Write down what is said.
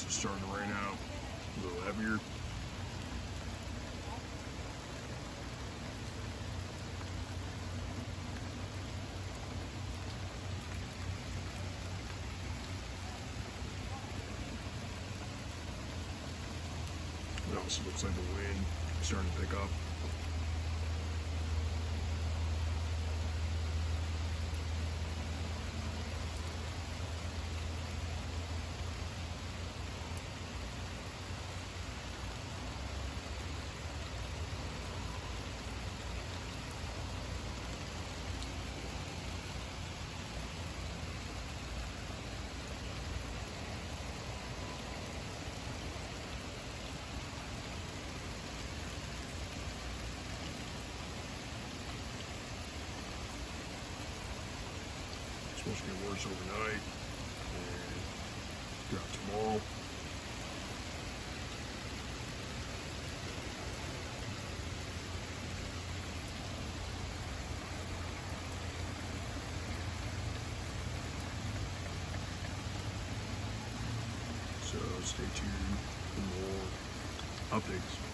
It's starting to rain out, a little heavier. It also looks like the wind is starting to pick up. Supposed to get worse overnight and drop tomorrow. So stay tuned for more updates.